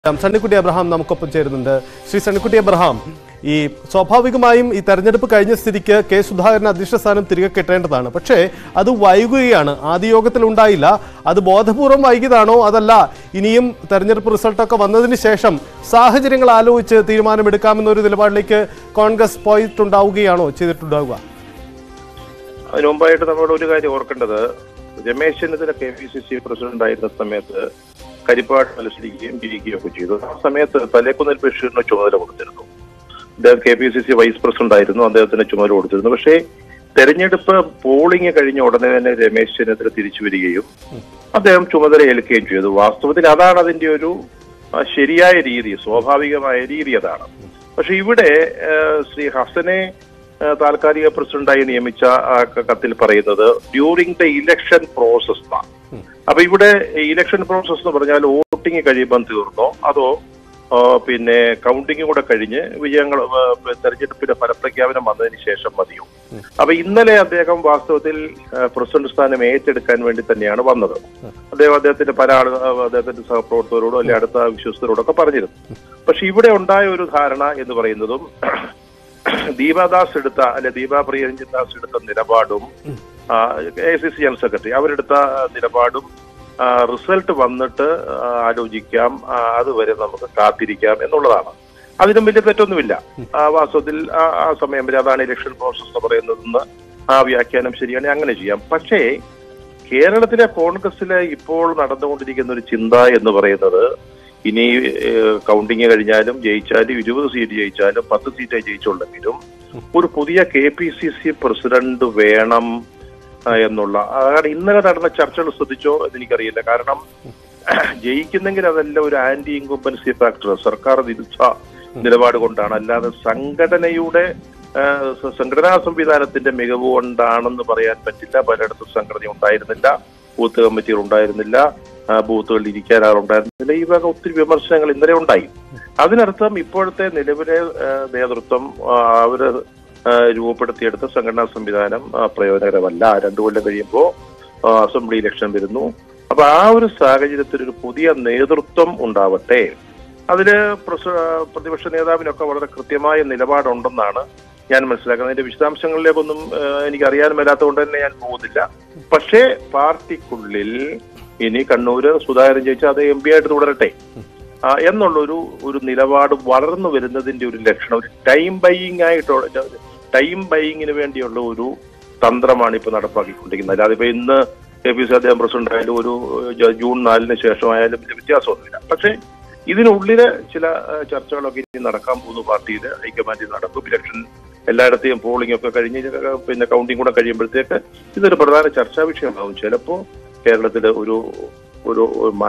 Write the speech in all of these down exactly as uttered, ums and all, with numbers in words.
Sunnykutty Abraham നമുക്കൊപ്പം ചേരുന്നുണ്ട്. Shri Sunnykutty Abraham, ഈ സ്വാഭാവികമായും ഈ തെരഞ്ഞെടുപ്പ് കഴിഞ്ഞ സ്ഥിതിക്ക് കെ സുധാകരൻ അധ്യക്ഷ സ്ഥാനം തിരികെ കിട്ടേണ്ടതാണ്. പക്ഷേ അത് വൈകുകയാണ്. ആദ്യ യോഗത്തിൽ ഉണ്ടായില്ല. അത് ബോധപൂർവം വൈകിയതാണോ അതല്ല ഇനിയും തെരഞ്ഞെടുപ്പ് റിസൾട്ടൊക്കെ വന്നതിന് ശേഷം സാഹചര്യങ്ങൾ ആലോചിച്ച് തീരുമാനമെടുക്കാമെന്നൊരു നിലപാടിലേക്ക് കോൺഗ്രസ് പോയിട്ടുണ്ടാവുകയാണോ ചെയ്തിട്ടുണ്ടാവുക? അതിനു മുമ്പായിട്ട് നമ്മളോട് ഒരു കാര്യം ഓർക്കേണ്ടത്, Ramesh Chennithala K P C C president ആയിരുന്ന സമയത്ത് കരിപ്പാട് മത്സരിക്കുകയും ജയിക്കുകയും ഒക്കെ ചെയ്തു. ആ സമയത്ത് തലേക്കുന്നിൽ ബഷീറിന് ചുമതല കൊടുത്തിരുന്നു. അദ്ദേഹം K P C C vice president ആയിരുന്നു, അദ്ദേഹത്തിന് ചുമതല കൊടുത്തിരുന്നു. പക്ഷേ തെരഞ്ഞെടുപ്പ് പോളിംഗ് കഴിഞ്ഞ ഉടനെ തന്നെ രമേശ് ചെന്നിത്തല തിരിച്ചു വരികയും അദ്ദേഹം ചുമതല ഏൽക്കുകയും ചെയ്തു. വാസ്തവത്തിൽ അതാണ് അതിന്റെ ഒരു ശരിയായ രീതി, സ്വാഭാവികമായ രീതി അതാണ്. പക്ഷെ ഇവിടെ ശ്രീ ഹസനെ താൽക്കാലിക പ്രസിഡന്റായി നിയമിച്ച കത്തിൽ പറയുന്നത് ഡ്യൂറിംഗ് ദ ഇലക്ഷൻ പ്രോസസ് ആണ്. അപ്പൊ ഇവിടെ ഇലക്ഷൻ പ്രോസസ് എന്ന് പറഞ്ഞാൽ വോട്ടിംഗ് കഴിയുമ്പോൾ തീർന്നോ അതോ പിന്നെ കൗണ്ടിങ് കൂടെ കഴിഞ്ഞ് വിജയങ്ങൾ തെരഞ്ഞെടുപ്പിന്റെ ഫലപ്രഖ്യാപനം വന്നതിന് ശേഷം മതിയോ? അപ്പൊ ഇന്നലെ അദ്ദേഹം വാസ്തവത്തിൽ പ്രസിഡന്റ് സ്ഥാനം ഏറ്റെടുക്കാൻ വേണ്ടി തന്നെയാണ് വന്നത്. അദ്ദേഹം അദ്ദേഹത്തിന്റെ പല ആള് അദ്ദേഹത്തിന്റെ സഹപ്രവർത്തകരോടും അല്ലെ അടുത്ത വിശ്വസ്തരോടൊക്കെ പറഞ്ഞിരുന്നു. പക്ഷെ ഇവിടെ ഉണ്ടായ ഒരു ധാരണ എന്ന് പറയുന്നതും ദീപാദാസ് എടുത്ത അല്ലെ ദീപാ പ്രിയരഞ്ജൻ ദാസ് എടുത്ത നിലപാടും A C C general secretary അവരെടുത്ത നിലപാടും റിസൾട്ട് വന്നിട്ട് ആലോചിക്കാം, അതുവരെ നമുക്ക് കാത്തിരിക്കാം എന്നുള്ളതാണ്. അതിനും വലിയ തെറ്റൊന്നുമില്ല. വാസ്തവത്തിൽ ആ സമയം വരെ അതാണ് ഇലക്ഷൻ പ്രോസസ് എന്ന് പറയുന്നതെന്ന് ആ വ്യാഖ്യാനം ശരിയാണ്, അങ്ങനെ ചെയ്യാം. പക്ഷേ കേരളത്തിലെ കോൺഗ്രസിലെ ഇപ്പോൾ നടന്നുകൊണ്ടിരിക്കുന്ന ഒരു ചിന്ത എന്ന് പറയുന്നത്, ഇനി കൗണ്ടിങ് കഴിഞ്ഞാലും ജയിച്ചാലും ഇരുപത് സീറ്റ് ജയിച്ചാലും പത്ത് സീറ്റ് ജയിച്ചുള്ളെങ്കിലും ഒരു പുതിയ K P C C president വേണം എന്നുള്ള അതാണ്. ഇന്നലെ നടന്ന ചർച്ചകൾ ശ്രദ്ധിച്ചോ എന്നെനിക്കറിയില്ല. കാരണം ജയിക്കുന്നെങ്കിൽ അതെല്ലാം ഒരു ആന്റി ഇൻകംബൻസി ഫാക്ടർ, സർക്കാർ വിരുദ്ധ നിലപാട് കൊണ്ടാണ്, അല്ലാതെ സംഘടനയുടെ സംഘടനാ സംവിധാനത്തിന്റെ മികവ് കൊണ്ടാണെന്ന് പറയാൻ പറ്റില്ല. പലയിടത്തും സംഘടന ഉണ്ടായിരുന്നില്ല, ബൂത്ത് കമ്മിറ്റികൾ ഉണ്ടായിരുന്നില്ല, ബൂത്തുകളിൽ ഇരിക്കാൻ ആളുണ്ടായിരുന്നില്ല. ഈ വക ഒത്തിരി വിമർശനങ്ങൾ ഇന്നലെ ഉണ്ടായി. അതിനർത്ഥം ഇപ്പോഴത്തെ നിലവിലെ നേതൃത്വം അവര് രൂപപ്പെടുത്തിയെടുത്ത സംഘടനാ സംവിധാനം പ്രയോജനകരമല്ല. രണ്ടു കൊല്ലം കഴിയുമ്പോൾ അസംബ്ലി ഇലക്ഷൻ വരുന്നു. അപ്പൊ ആ ഒരു സാഹചര്യത്തിൽ ഒരു പുതിയ നേതൃത്വം ഉണ്ടാവട്ടെ. അതില് പ്രതിപക്ഷ നേതാവിനൊക്കെ വളരെ കൃത്യമായ നിലപാടുണ്ടെന്നാണ് ഞാൻ മനസ്സിലാക്കുന്നത്. അതിന്റെ വിശദാംശങ്ങളിലേക്കൊന്നും എനിക്ക് അറിയാൻ മേലാത്തതുകൊണ്ട് തന്നെ ഞാൻ പോകുന്നില്ല. പക്ഷേ പാർട്ടിക്കുള്ളിൽ ഇനി കണ്ണൂര് സുധാകരൻ ജയിച്ചാൽ അത് എം പി ആയിട്ട് തുടരട്ടെ എന്നുള്ളൊരു ഒരു നിലപാട് വളർന്നു വരുന്നതിന്റെ ഒരു ലക്ഷണം, ഒരു ടൈം ബൈയിങ് ആയിട്ടുള്ള ടൈം ബൈയിങ്ങിന് വേണ്ടിയുള്ള ഒരു തന്ത്രമാണ് ഇപ്പൊ നടപ്പാക്കിക്കൊണ്ടിരിക്കുന്നത്. അല്ലാതെ ഇപ്പൊ ഇന്ന് കെ പി സി അദ്ദേഹം പ്രസിഡന്റ് ആയാലും ഒരു ജൂൺ നാലിന് ശേഷമായാലും വലിയ വ്യത്യാസമൊന്നുമില്ല. പക്ഷെ ഇതിനുള്ളില് ചില ചർച്ചകളൊക്കെ ഇനി നടക്കാൻ പോകുന്നു. പാർട്ടിയിൽ ഹൈക്കമാൻഡിൽ നടക്കും. ഇലക്ഷൻ എല്ലായിടത്തെയും പോളിംഗ് ഒക്കെ കഴിഞ്ഞ് പിന്നെ കൗണ്ടിങ് കൂടെ കഴിയുമ്പോഴത്തേക്ക് ഇതൊരു പ്രധാന ചർച്ചാ വിഷയമാകും. ചിലപ്പോ കേരളത്തില് ഒരു ഒരു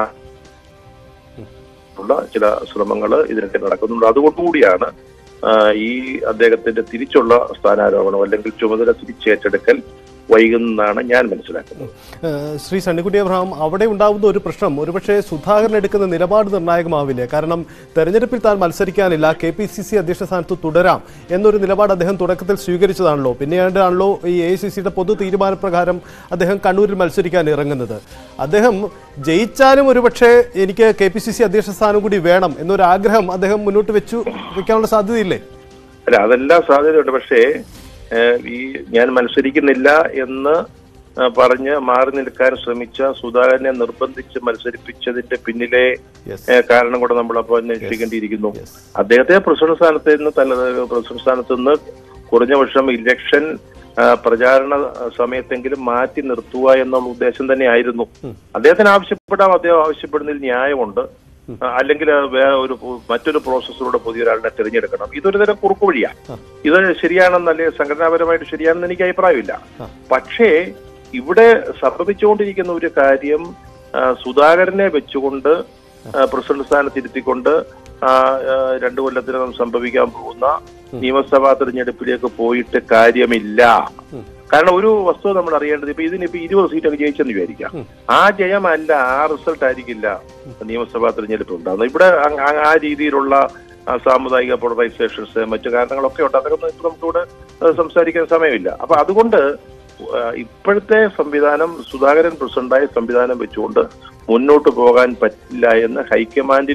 ഉള്ള ചില ശ്രമങ്ങൾ ഇതിനൊക്കെ നടക്കുന്നുണ്ട്. അതുകൊണ്ടുകൂടിയാണ് ഈ അദ്ദേഹത്തിന്റെ തിരിച്ചുള്ള സ്ഥാനാരോപണം അല്ലെങ്കിൽ ചുമതല തിരിച്ചേറ്റെടുക്കൽ വൈകുന്നതാണ് ഞാൻ മനസ്സിലാക്കുന്നത്. ശ്രീ സണ്ണിക്കുട്ടി അബ്രഹാം, അവിടെ ഉണ്ടാകുന്ന ഒരു പ്രശ്നം ഒരുപക്ഷെ സുധാകരൻ എടുക്കുന്ന നിലപാട് നിർണായകമാവില്ലേ? കാരണം തെരഞ്ഞെടുപ്പിൽ താൻ മത്സരിക്കാനില്ല, കെ പി സി സി അധ്യക്ഷ സ്ഥാനത്ത് തുടരാം എന്നൊരു നിലപാട് അദ്ദേഹം തുടക്കത്തിൽ സ്വീകരിച്ചതാണല്ലോ. പിന്നെയാണ്ടാണല്ലോ ഈ എ ഐ സി സിയുടെ പൊതു തീരുമാനപ്രകാരം അദ്ദേഹം കണ്ണൂരിൽ മത്സരിക്കാൻ ഇറങ്ങുന്നത്. അദ്ദേഹം ജയിച്ചാലും ഒരുപക്ഷെ എനിക്ക് കെ പി സി സി അധ്യക്ഷ സ്ഥാനം കൂടി വേണം എന്നൊരാഗ്രഹം അദ്ദേഹം മുന്നോട്ട് വെച്ചു വെക്കാനുള്ള സാധ്യതയില്ലേ? അല്ല, അതെല്ലാം സാധ്യതയുണ്ട്. പക്ഷേ ഈ ഞാൻ മത്സരിക്കുന്നില്ല എന്ന് പറഞ്ഞ് മാറി നിൽക്കാൻ ശ്രമിച്ച സുധാകരനെ നിർബന്ധിച്ച് മത്സരിപ്പിച്ചതിന്റെ പിന്നിലെ കാരണം കൂടെ നമ്മളപ്പോൾ അന്വേഷിക്കേണ്ടിയിരിക്കുന്നു. അദ്ദേഹത്തെ പ്രസിഡന്റ് സ്ഥാനത്ത് നിന്ന് തന്നെ പ്രസിഡന്റ് സ്ഥാനത്ത് നിന്ന് കുറഞ്ഞ വർഷം ഇലക്ഷൻ പ്രചാരണ സമയത്തെങ്കിലും മാറ്റി നിർത്തുക എന്നുള്ള ഉദ്ദേശം തന്നെ ആയിരുന്നു. അദ്ദേഹത്തിന് ആവശ്യപ്പെടാം, അദ്ദേഹം ആവശ്യപ്പെടുന്നതിൽ ന്യായമുണ്ട്. അല്ലെങ്കിൽ വേറെ ഒരു മറ്റൊരു പ്രോസസ്സിലൂടെ പുതിയൊരാളിനെ തിരഞ്ഞെടുക്കണം. ഇതൊരു തരം കുറുക്കു വഴിയാണ്. ഇത് ശരിയാണെന്നല്ലേ സംഘടനാപരമായിട്ട് ശരിയാണെന്ന് എനിക്ക് അഭിപ്രായമില്ല. പക്ഷേ ഇവിടെ സംഭവിച്ചുകൊണ്ടിരിക്കുന്ന ഒരു കാര്യം, സുധാകരനെ വെച്ചുകൊണ്ട് പ്രസിഡന്റ് സ്ഥാനത്തിരുത്തിക്കൊണ്ട് രണ്ടു കൊല്ലത്തിനകം സംഭവിക്കാൻ പോകുന്ന നിയമസഭാ തെരഞ്ഞെടുപ്പിലേക്ക് പോയിട്ട് കാര്യമില്ല. കാരണം ഒരു വസ്തുത നമ്മൾ അറിയേണ്ടത്, ഇപ്പൊ ഇതിനിപ്പോ ഇരുപത് സീറ്റൊക്കെ ജയിച്ചെന്ന് വിചാരിക്കാം. ആ ജയമല്ല, ആ റിസൾട്ട് ആയിരിക്കില്ല നിയമസഭാ തെരഞ്ഞെടുപ്പ് ഉണ്ടാകുന്നത്. ഇവിടെ ആ രീതിയിലുള്ള സാമുദായിക പോളറൈസേഷൻസ് മറ്റു കാരണങ്ങളൊക്കെ ഉണ്ട്. അതൊക്കെ ഇപ്പൊ നമുക്കിവിടെ സംസാരിക്കാൻ സമയമില്ല. അപ്പൊ അതുകൊണ്ട് ഇപ്പോഴത്തെ സംവിധാനം സുധാകരൻ പ്രസിഡന്റായ സംവിധാനം വെച്ചുകൊണ്ട് മുന്നോട്ട് പോകാൻ പറ്റില്ല എന്ന് ഹൈക്കമാൻഡിലും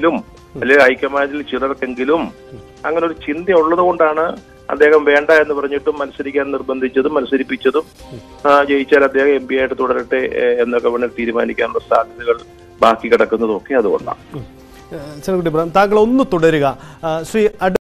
അല്ലെങ്കിൽ ഹൈക്കമാൻഡിൽ ചിലർക്കെങ്കിലും അങ്ങനെ ഒരു ചിന്ത ഉള്ളത് കൊണ്ടാണ് അദ്ദേഹം വേണ്ട എന്ന് പറഞ്ഞിട്ടും മത്സരിക്കാൻ നിർബന്ധിച്ചതും മത്സരിപ്പിച്ചതും ജയിച്ചാൽ അദ്ദേഹം എം പി ആയിട്ട് തുടരട്ടെ എന്നൊക്കെ വേണമെങ്കിൽ തീരുമാനിക്കാനുള്ള സാധ്യതകൾ ബാക്കി കിടക്കുന്നതും ഒക്കെ അതുകൊണ്ടാണ്. താങ്കൾ ഒന്ന് തുടരുക ശ്രീ